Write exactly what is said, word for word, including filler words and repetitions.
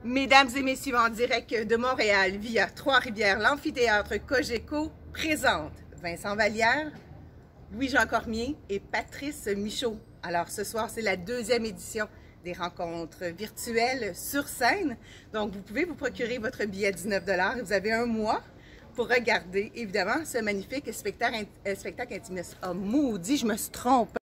Mesdames et messieurs, en direct de Montréal via Trois-Rivières, l'amphithéâtre Cogeco présente Vincent Vallière, Louis-Jean Cormier et Patrice Michaud. Alors ce soir, c'est la deuxième édition des rencontres virtuelles sur scène. Donc vous pouvez vous procurer votre billet à dix-neuf dollars et vous avez un mois pour regarder évidemment ce magnifique spectacle, spectacle intimiste. Oh maudit, je me suis trompée.